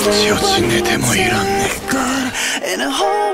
ち落ち寝てもいらんねんか